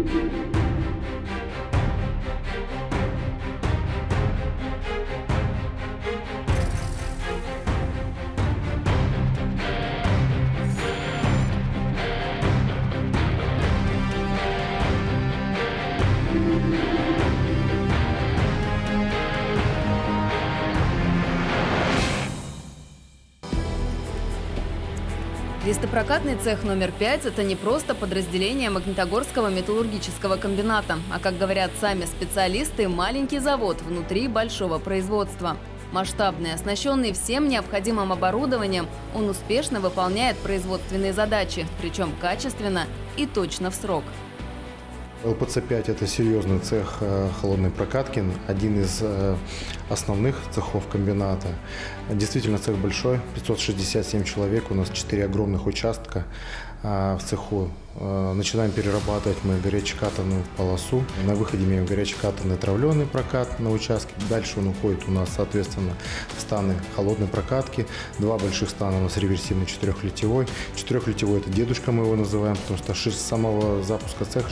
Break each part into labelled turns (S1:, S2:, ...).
S1: Листопрокатный цех номер 5 – это не просто подразделение Магнитогорского металлургического комбината, а, как говорят сами специалисты, маленький завод внутри большого производства. Масштабный, оснащенный всем необходимым оборудованием, он успешно выполняет производственные задачи, причем качественно и точно в срок.
S2: ЛПЦ-5 – это серьезный цех холодной прокатки, один из основных цехов комбината. Действительно, цех большой, 567 человек, у нас 4 огромных участка в цеху. Начинаем перерабатывать мы горячекатанную полосу. На выходе имеем горячекатанный травленый прокат на участке. Дальше он уходит у нас, соответственно, в станы холодной прокатки. 2 больших стана у нас реверсивный 4-литевой. 4-литевой – это дедушка, мы его называем, потому что с самого запуска цеха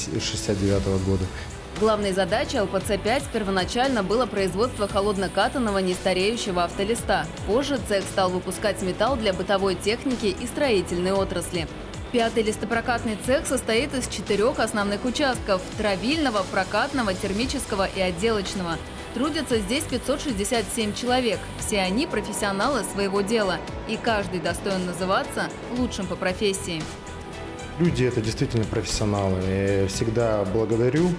S2: 69 года.
S1: Главной задачей ЛПЦ-5 первоначально было производство холоднокатанного нестареющего автолиста. Позже цех стал выпускать металл для бытовой техники и строительной отрасли. 5-й листопрокатный цех состоит из 4 основных участков – травильного, прокатного, термического и отделочного. Трудятся здесь 567 человек. Все они профессионалы своего дела, и каждый достоин называться лучшим по профессии.
S2: Люди – это действительно профессионалы. Я всегда благодарю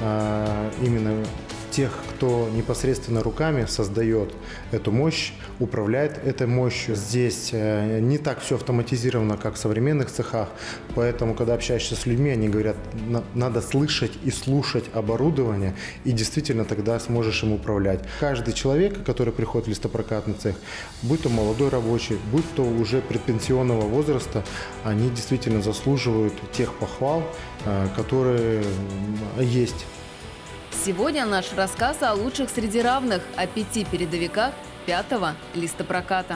S2: именно тех, кто непосредственно руками создает эту мощь, управляет этой мощью. Здесь не так все автоматизировано, как в современных цехах, поэтому, когда общаешься с людьми, они говорят, надо слышать и слушать оборудование, и действительно тогда сможешь им управлять. Каждый человек, который приходит в листопрокатный цех, будь то молодой рабочий, будь то уже предпенсионного возраста, они действительно заслуживают тех похвал, которые есть.
S1: Сегодня наш рассказ о лучших среди равных, о 5 передовиках 5-го листопроката.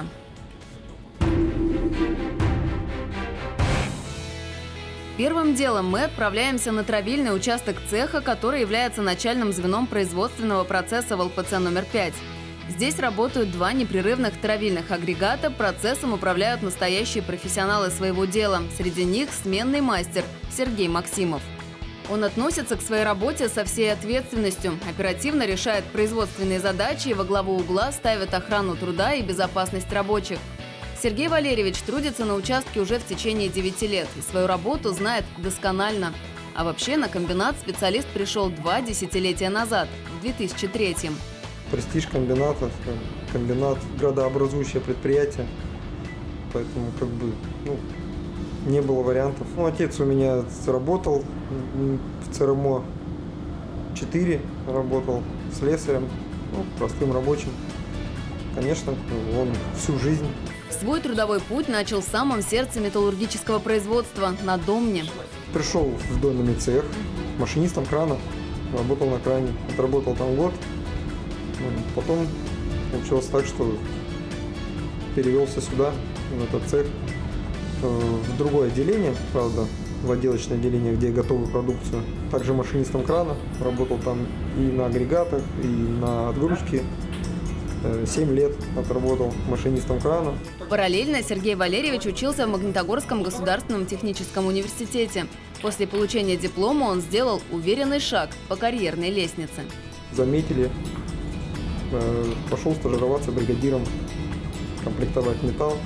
S1: Первым делом мы отправляемся на травильный участок цеха, который является начальным звеном производственного процесса в ЛПЦ номер 5. Здесь работают 2 непрерывных травильных агрегата, процессом управляют настоящие профессионалы своего дела. Среди них сменный мастер Сергей Максимов. Он относится к своей работе со всей ответственностью, оперативно решает производственные задачи и во главу угла ставит охрану труда и безопасность рабочих. Сергей Валерьевич трудится на участке уже в течение 9 лет и свою работу знает досконально. А вообще на комбинат специалист пришел 2 десятилетия назад, в 2003-м.
S3: Престиж комбината, комбинат – градообразующее предприятие, поэтому не было вариантов. Отец у меня работал в ЦРМО-4, работал слесарем, простым рабочим. Конечно, он всю жизнь.
S1: Свой трудовой путь начал в самом сердце металлургического производства – на Домне.
S3: Пришел в доменный цех, машинистом крана, работал на кране. Отработал там год. Потом получилось так, что перевелся сюда, в этот цех. В другое отделение, правда, в отделочное отделение, где готовую продукцию. Также машинистом крана, работал там и на агрегатах, и на отгрузке. 7 лет отработал машинистом крана.
S1: Параллельно Сергей Валерьевич учился в Магнитогорском государственном техническом университете. После получения диплома он сделал уверенный шаг по карьерной лестнице.
S3: Заметили, пошел стажироваться бригадиром, комплектовать металл.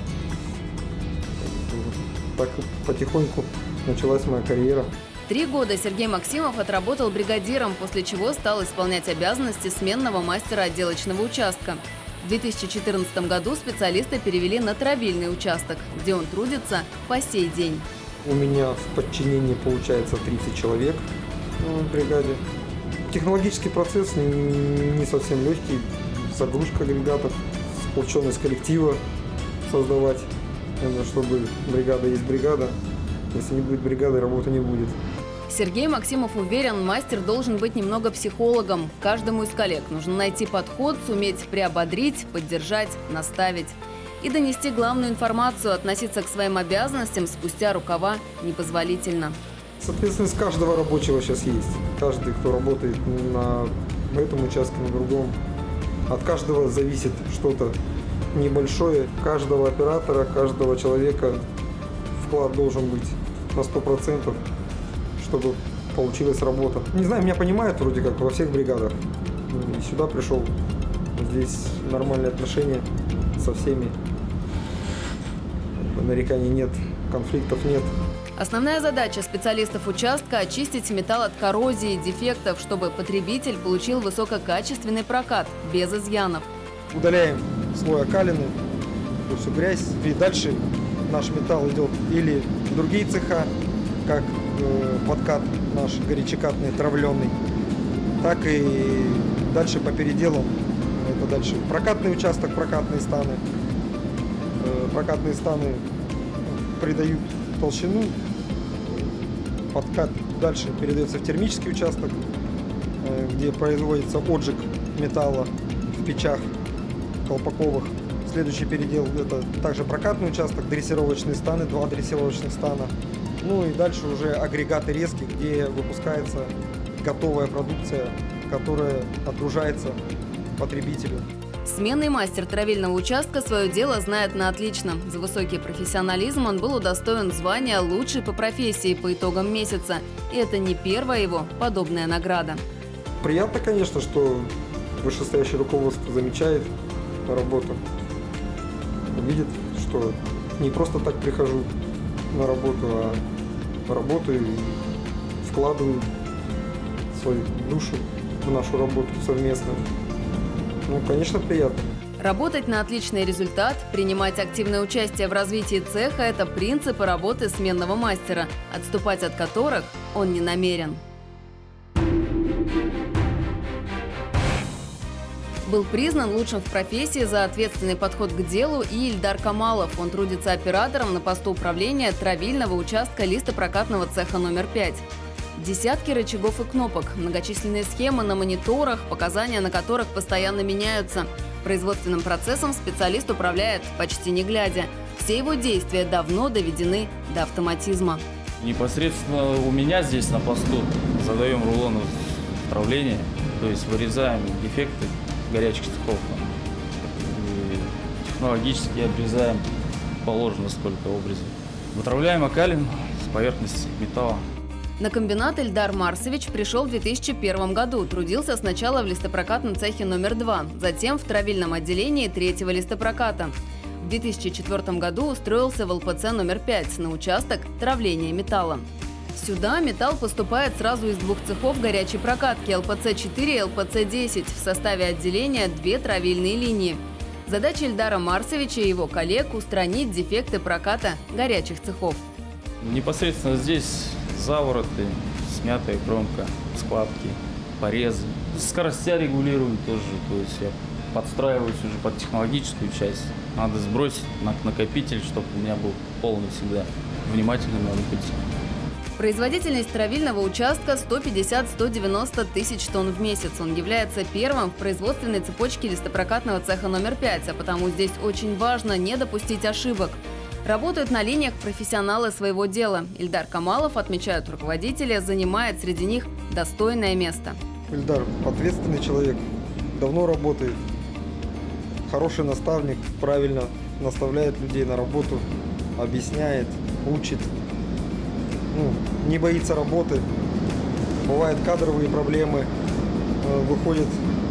S3: Так потихоньку началась моя карьера.
S1: 3 года Сергей Максимов отработал бригадиром, после чего стал исполнять обязанности сменного мастера отделочного участка. В 2014 году специалиста перевели на травильный участок, где он трудится по сей день.
S3: У меня в подчинении получается 30 человек в бригаде. Технологический процесс не совсем легкий. Загрузка агрегатов, сплоченность коллектива создавать. Чтобы бригада есть бригада. Если не будет бригады, работы не будет.
S1: Сергей Максимов уверен, мастер должен быть немного психологом. Каждому из коллег нужно найти подход, суметь приободрить, поддержать, наставить. И донести главную информацию, относиться к своим обязанностям спустя рукава непозволительно.
S3: Ответственность каждого рабочего сейчас есть. Каждый, кто работает на этом участке, на другом. От каждого зависит что-то небольшое. Каждого оператора, каждого человека вклад должен быть на 100%, чтобы получилась работа. Не знаю, меня понимают вроде как во всех бригадах. И сюда пришел. Здесь нормальные отношения со всеми. Нареканий нет, конфликтов нет.
S1: Основная задача специалистов участка – очистить металл от коррозии и дефектов, чтобы потребитель получил высококачественный прокат, без изъянов.
S3: Удаляем слой окалины, всю грязь, и дальше наш металл идет или в другие цеха, как подкат наш горячекатный, травленый, так и дальше по переделам. Это дальше прокатный участок, прокатные станы. Прокатные станы придают толщину. Подкат дальше передается в термический участок, где производится отжиг металла в печах колпаковых. Следующий передел – это также прокатный участок, дрессировочные станы, 2 дрессировочных стана. Ну и дальше уже агрегаты резки, где выпускается готовая продукция, которая отгружается потребителю.
S1: Сменный мастер травильного участка свое дело знает на отлично. За высокий профессионализм он был удостоен звания «Лучший по профессии» по итогам месяца. И это не первая его подобная награда.
S3: Приятно, конечно, что вышестоящее руководство замечает работу. Видит, что не просто так прихожу на работу, а работаю и вкладываю свою душу в нашу работу совместную. Ну, конечно, приятно.
S1: Работать на отличный результат, принимать активное участие в развитии цеха – это принципы работы сменного мастера, отступать от которых он не намерен. Был признан лучшим в профессии за ответственный подход к делу и Ильдар Камалов. Он трудится оператором на посту управления травильного участка листопрокатного цеха номер 5. Десятки рычагов и кнопок, многочисленные схемы на мониторах, показания на которых постоянно меняются. Производственным процессом специалист управляет почти не глядя. Все его действия давно доведены до автоматизма.
S4: Непосредственно у меня здесь на посту задаем рулоны управления, то есть вырезаем дефекты горячих цехов. И технологически обрезаем положено сколько обрезов. Вытравляем окалин с поверхности металла.
S1: На комбинат Ильдар Марсович пришел в 2001 году. Трудился сначала в листопрокатном цехе номер 2, затем в травильном отделении 3-го листопроката. В 2004 году устроился в ЛПЦ номер 5 на участок травления металла. Сюда металл поступает сразу из 2 цехов горячей прокатки – ЛПЦ-4 и ЛПЦ-10. В составе отделения 2 травильные линии. Задача Ильдара Марсовича и его коллег – устранить дефекты проката горячих цехов.
S4: Непосредственно здесь завороты, смятая кромка, складки, порезы. Скоростя регулирую тоже, то есть я подстраиваюсь уже под технологическую часть. Надо сбросить на накопитель, чтобы у меня был полный всегда. Внимательным надо быть.
S1: Производительность травильного участка 150-190 тысяч тонн в месяц. Он является первым в производственной цепочке листопрокатного цеха номер 5, а потому здесь очень важно не допустить ошибок. Работают на линиях профессионалы своего дела. Ильдар Камалов, отмечают руководители, занимает среди них достойное место.
S3: Ильдар ответственный человек, давно работает, хороший наставник, правильно наставляет людей на работу, объясняет, учит, не боится работы. Бывают кадровые проблемы, выходит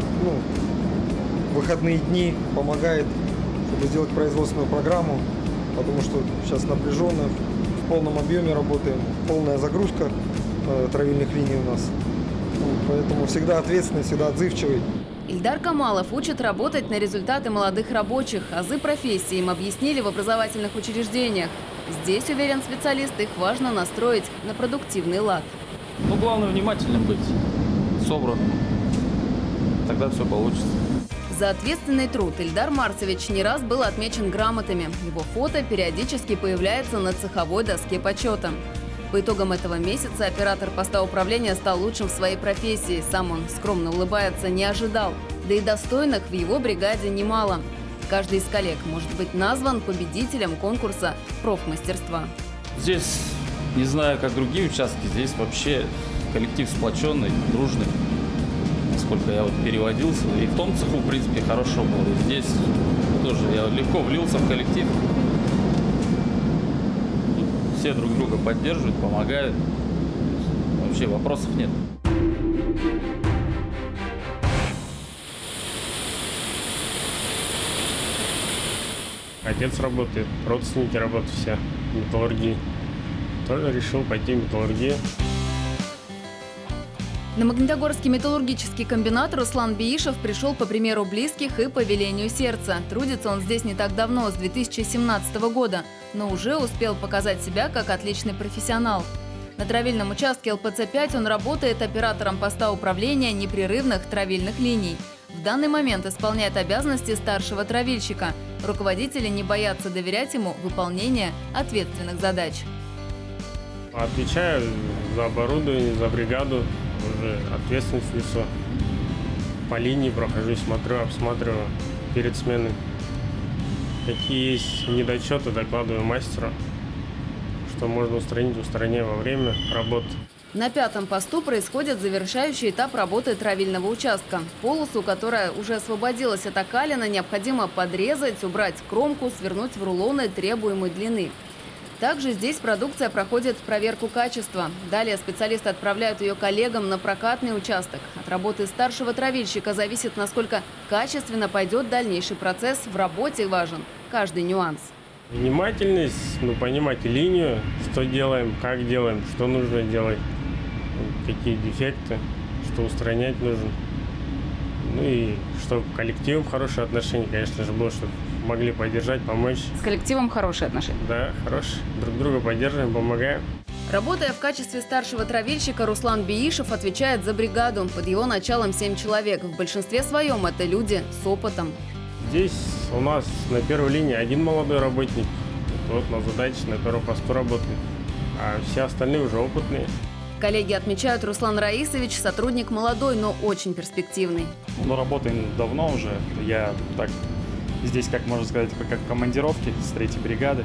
S3: в выходные дни, помогает, чтобы сделать производственную программу. Потому что сейчас напряженно, в полном объеме работаем, полная загрузка травильных линий у нас. Поэтому всегда ответственный, всегда отзывчивый.
S1: Ильдар Камалов учит работать на результаты молодых рабочих. Азы профессии им объяснили в образовательных учреждениях. Здесь, уверен специалист, их важно настроить на продуктивный лад.
S4: Главное внимательным быть, собранным. Тогда все получится.
S1: За ответственный труд Ильдар Марсович не раз был отмечен грамотами. Его фото периодически появляется на цеховой доске почета. По итогам этого месяца оператор поста управления стал лучшим в своей профессии. Сам он, скромно улыбается, не ожидал. Да и достойных в его бригаде немало. Каждый из коллег может быть назван победителем конкурса профмастерства.
S4: Здесь Не знаю, как другие участки, здесь вообще коллектив сплоченный, дружный. Насколько я вот переводился. И в том цеху, в принципе, хорошо было. И здесь тоже я легко влился в коллектив. Все друг друга поддерживают, помогают. Вообще вопросов нет.
S5: Отец работает, родственники работают все в металлургии. Тоже решил пойти в металлургию.
S1: На Магнитогорский металлургический комбинат Руслан Биишев пришел по примеру близких и по велению сердца. Трудится он здесь не так давно, с 2017 года, но уже успел показать себя как отличный профессионал. На травильном участке ЛПЦ-5 он работает оператором поста управления непрерывных травильных линий. В данный момент исполняет обязанности старшего травильщика. Руководители не боятся доверять ему выполнение ответственных задач.
S5: Отвечаю за оборудование, за бригаду, уже ответственность несу. По линии прохожу, смотрю, обсматриваю перед сменой. Какие есть недочеты, докладываю мастеру, что можно устранить, устраняя во время работы.
S1: На 5-м посту происходит завершающий этап работы травильного участка. Полосу, которая уже освободилась от окалина, необходимо подрезать, убрать кромку, свернуть в рулоны требуемой длины. Также здесь продукция проходит проверку качества. Далее специалисты отправляют ее коллегам на прокатный участок. От работы старшего травильщика зависит, насколько качественно пойдет дальнейший процесс. В работе важен каждый нюанс.
S5: Внимательность, понимать линию, что делаем, как делаем, что нужно делать, какие дефекты, что устранять нужно. Ну и чтобы коллективом хорошие отношения, конечно же, было, чтобы могли поддержать, помочь.
S1: С коллективом хорошие отношения?
S5: Да, хорошие. Друг друга поддерживаем, помогаем.
S1: Работая в качестве старшего травильщика, Руслан Биишев отвечает за бригаду. Под его началом 7 человек. В большинстве своем это люди с опытом.
S5: Здесь у нас на первой линии один молодой работник. Вот на задаче на первом посту работает. А все остальные уже опытные.
S1: Коллеги отмечают, Руслан Раисович сотрудник молодой, но очень перспективный.
S6: Мы работаем давно уже. Я так здесь, как можно сказать, как командировки с 3-й бригады.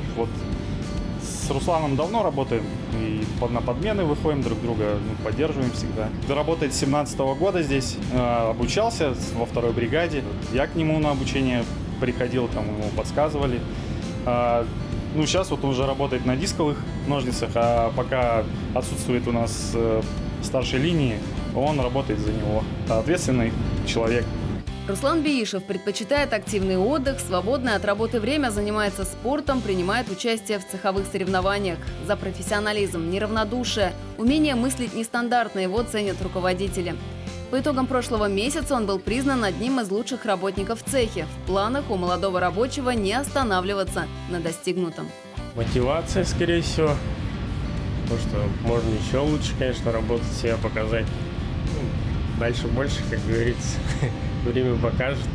S6: С Русланом давно работаем. И на подмены выходим друг друга, поддерживаем всегда. Работает с 2017 года здесь. Обучался во 2-й бригаде. Я к нему на обучение приходил, там ему подсказывали. Сейчас он уже работает на дисковых ножницах, а пока отсутствует у нас старшей линии, он работает за него. Ответственный человек.
S1: Руслан Биишев предпочитает активный отдых, свободное от работы время занимается спортом, принимает участие в цеховых соревнованиях. За профессионализм, неравнодушие, умение мыслить нестандартно его ценят руководители. По итогам прошлого месяца он был признан одним из лучших работников в цехе. В планах у молодого рабочего не останавливаться на достигнутом.
S5: Мотивация, скорее всего. Потому что можно еще лучше, конечно, работать, себя показать. Дальше больше, как говорится, время покажет.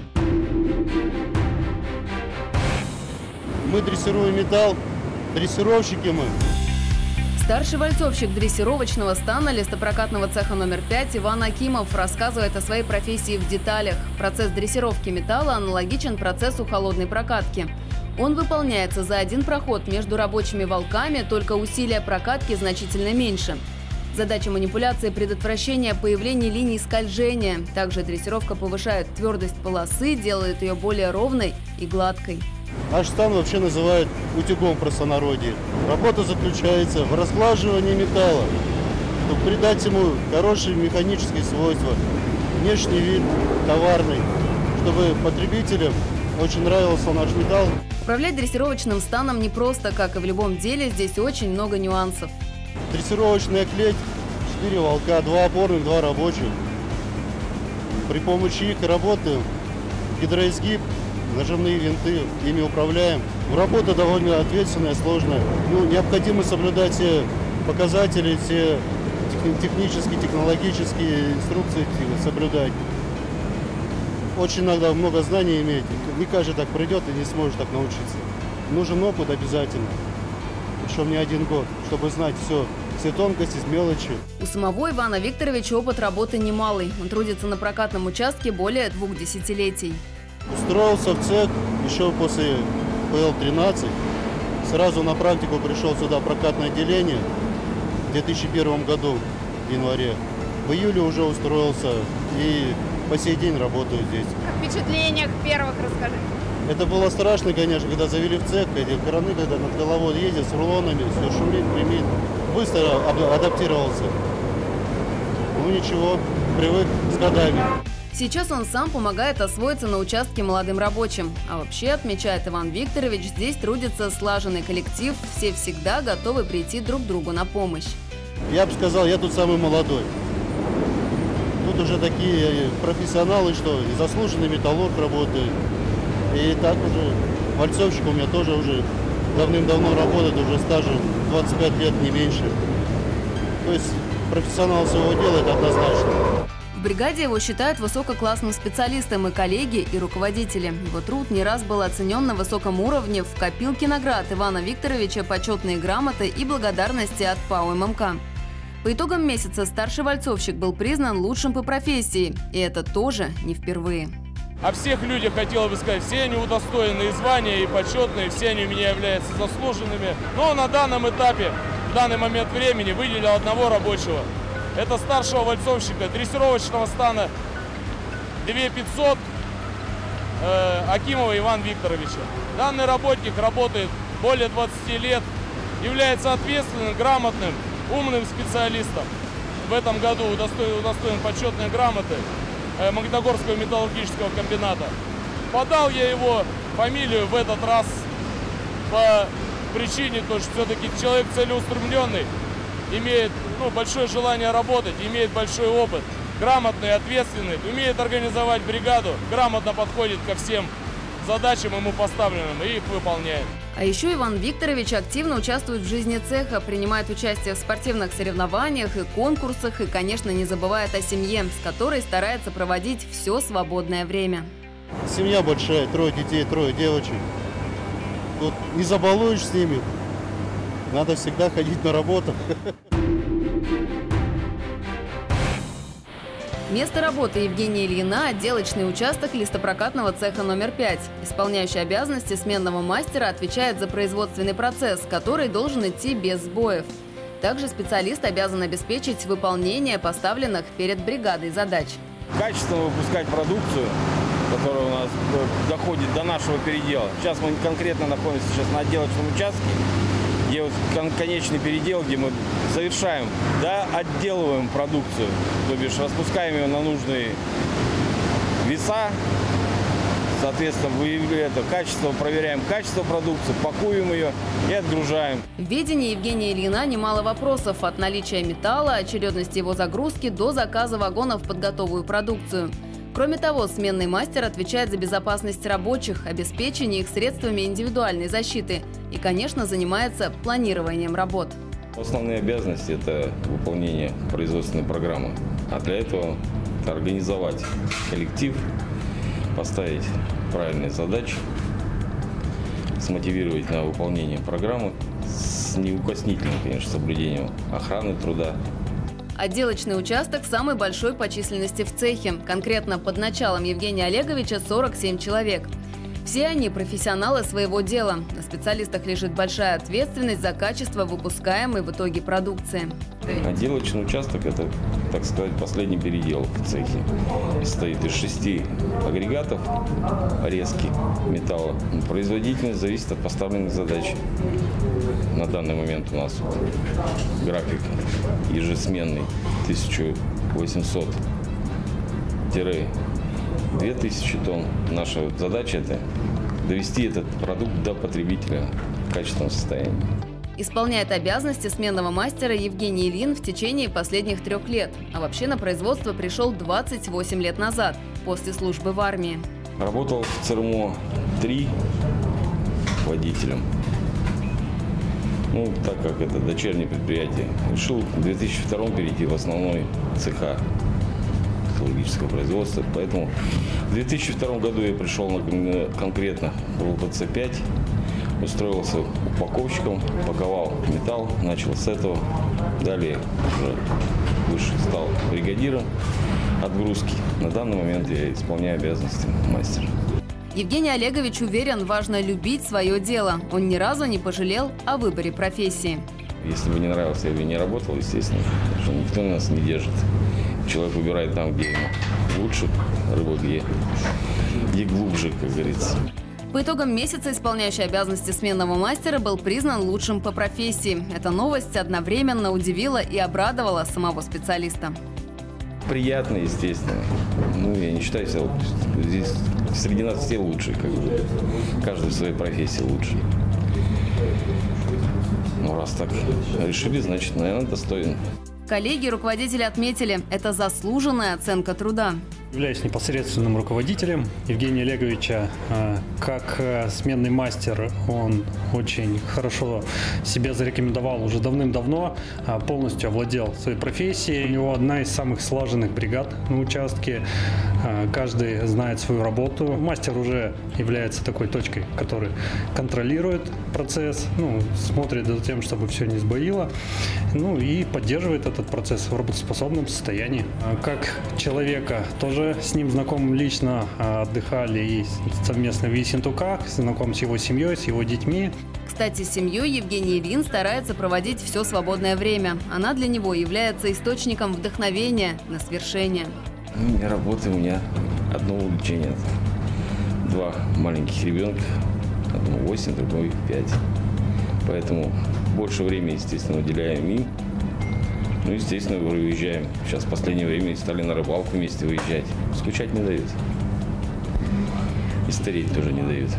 S7: Мы дрессируем металл, дрессировщики мы.
S1: Старший вальцовщик дрессировочного стана листопрокатного цеха номер 5 Иван Акимов рассказывает о своей профессии в деталях. Процесс дрессировки металла аналогичен процессу холодной прокатки. Он выполняется за один проход между рабочими валками, только усилия прокатки значительно меньше. Задача манипуляции – предотвращение появления линий скольжения. Также дрессировка повышает твердость полосы, делает ее более ровной и гладкой.
S7: Наш стан вообще называют утюгом в простонародье. Работа заключается в разглаживании металла, чтобы придать ему хорошие механические свойства, внешний вид товарный, чтобы потребителям очень нравился наш металл.
S1: Управлять дрессировочным станом непросто, как и в любом деле, здесь очень много нюансов.
S7: Дрессировочная клеть, 4 волка, 2 опорных, 2 рабочих. При помощи их работаем, гидроизгиб, нажимные винты, ими управляем. Работа довольно ответственная, сложная. Необходимо соблюдать все показатели, все технические, технологические инструкции соблюдать. Очень надо много знаний иметь. Не каждый так придет и не сможет так научиться. Нужен опыт обязательно, причем не 1 год, чтобы знать все тонкости, мелочи.
S1: У самого Ивана Викторовича опыт работы немалый. Он трудится на прокатном участке более 2 десятилетий.
S7: Устроился в цех еще после ПЛ-13. Сразу на практику пришел сюда в прокатное отделение в 2001 году, в январе. В июле уже устроился и по сей день работаю здесь.
S8: О впечатлениях первых расскажи.
S7: Это было страшно, конечно, когда завели в цех, эти краны, когда над головой ездят с рулонами, все шумит, гремит. Быстро адаптировался. Ну ничего, привык с годами.
S1: Сейчас он сам помогает освоиться на участке молодым рабочим. А вообще, отмечает Иван Викторович, здесь трудится слаженный коллектив, все всегда готовы прийти друг другу на помощь.
S7: Я бы сказал, я тут самый молодой. Тут уже такие профессионалы, что и заслуженный металлург работает. И так уже вальцовщик у меня тоже уже давным-давно работает, уже стажем 25 лет, не меньше. То есть профессионал своего дела, это однозначно.
S1: В бригаде его считают высококлассным специалистом и коллеги, и руководители. Его труд не раз был оценен на высоком уровне. В копилке наград Ивана Викторовича почетные грамоты и благодарности от ПАО ММК. По итогам месяца старший вальцовщик был признан лучшим по профессии. И это тоже не впервые.
S9: О всех людях хотел бы сказать, все они удостоенные звания и почетные, все они у меня являются заслуженными. Но на данном этапе, в данный момент времени, выделил одного рабочего. Это старшего вальцовщика дрессировочного стана 2500 Акимова Ивана Викторовича. Данный работник работает более 20 лет, является ответственным, грамотным, умным специалистом. В этом году удостоен почетной грамоты Магнитогорского металлургического комбината. Подал я его фамилию в этот раз по причине, что все-таки человек целеустремленный, имеет большое желание работать, имеет большой опыт, грамотный, ответственный, умеет организовать бригаду, грамотно подходит ко всем задачам ему поставленным и их выполняет.
S1: А еще Иван Викторович активно участвует в жизни цеха, принимает участие в спортивных соревнованиях и конкурсах и, конечно, не забывает о семье, с которой старается проводить все свободное время.
S7: Семья большая, 3 детей, 3 девочек. Тут не забалуешь с ними, надо всегда ходить на работу.
S1: Место работы Евгения Ильина – отделочный участок листопрокатного цеха номер 5. Исполняющий обязанности сменного мастера отвечает за производственный процесс, который должен идти без сбоев. Также специалист обязан обеспечить выполнение поставленных перед бригадой задач.
S10: Качественно выпускать продукцию, которая у нас доходит до нашего передела. Сейчас мы конкретно находимся на отделочном участке, где вот конечный передел, где мы совершаем, отделываем продукцию, то бишь распускаем ее на нужные веса, соответственно, выявляем качество, проверяем качество продукции, пакуем ее и отгружаем.
S1: В ведении Евгения Ильина немало вопросов от наличия металла, очередности его загрузки до заказа вагонов под готовую продукцию. Кроме того, сменный мастер отвечает за безопасность рабочих, обеспечение их средствами индивидуальной защиты и, конечно, занимается планированием работ.
S10: Основные обязанности – это выполнение производственной программы. А для этого это организовать коллектив, поставить правильные задачи, смотивировать на выполнение программы с неукоснительным, конечно, соблюдением охраны труда.
S1: Отделочный участок самый большой по численности в цехе. Конкретно под началом Евгения Олеговича 47 человек. Все они профессионалы своего дела. На специалистах лежит большая ответственность за качество выпускаемой в итоге продукции.
S10: Отделочный участок – это, так сказать, последний передел в цехе. Состоит из 6 агрегатов резки металла. Производительность зависит от поставленных задач. На данный момент у нас график ежесменный 1800-2000 тонн. Наша задача – это довести этот продукт до потребителя в качественном состоянии.
S1: Исполняет обязанности сменного мастера Евгений Ильин в течение последних 3 лет. А вообще на производство пришел 28 лет назад, после службы в армии.
S10: Работал в ЦРМО-3 водителем. Так как это дочернее предприятие, решил в 2002 перейти в основной цеха металлургического производства. Поэтому в 2002 году я пришел конкретно в ЛПЦ-5, устроился упаковщиком, паковал металл, начал с этого. Далее уже выше стал бригадиром отгрузки. На данный момент я исполняю обязанности мастера.
S1: Евгений Олегович уверен, важно любить свое дело. Он ни разу не пожалел о выборе профессии.
S10: Если бы не нравилось, я бы не работал, естественно, потому что никто нас не держит. Человек выбирает там, где ему лучше, рыба где глубже, как говорится.
S1: По итогам месяца исполняющий обязанности сменного мастера был признан лучшим по профессии. Эта новость одновременно удивила и обрадовала самого специалиста.
S10: Приятно, естественно. Я не считаю себя здесь среди нас все лучшие, как бы. Каждый в своей профессии лучший. Раз так решили, значит, наверное, достоин.
S1: Коллеги и руководители отметили, это заслуженная оценка труда.
S11: Являюсь непосредственным руководителем Евгения Олеговича. Как сменный мастер он очень хорошо себя зарекомендовал уже давным-давно, полностью овладел своей профессией. У него одна из самых слаженных бригад на участке. Каждый знает свою работу. Мастер уже является такой точкой, который контролирует процесс, смотрит за тем, чтобы все не сбоило, и поддерживает этот процесс в работоспособном состоянии. Как человека тоже с ним знаком лично, отдыхали и совместно в Ессентуках, знаком с его семьей, с его детьми.
S1: Кстати, с семьей Евгений Ильин старается проводить все свободное время. Она для него является источником вдохновения на свершение.
S10: Работа у меня одно увлечение. 2 маленьких ребенка, одному 8, другой 5. Поэтому больше времени, естественно, уделяем им. Естественно, выезжаем. Сейчас в последнее время стали на рыбалку вместе выезжать. Скучать не дают. И стареть тоже не дают.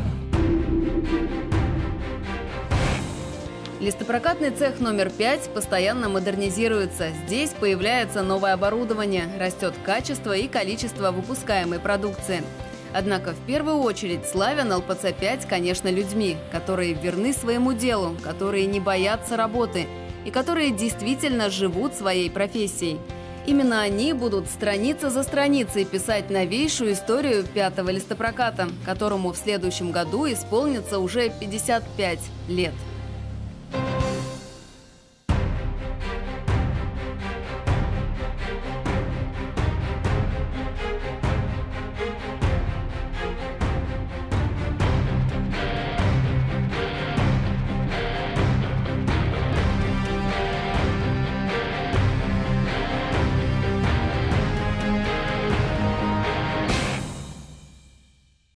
S1: Листопрокатный цех номер 5 постоянно модернизируется. Здесь появляется новое оборудование, растет качество и количество выпускаемой продукции. Однако в первую очередь славен ЛПЦ-5, конечно, людьми, которые верны своему делу, которые не боятся работы и которые действительно живут своей профессией. Именно они будут страница за страницей писать новейшую историю 5-го листопроката, которому в следующем году исполнится уже 55 лет.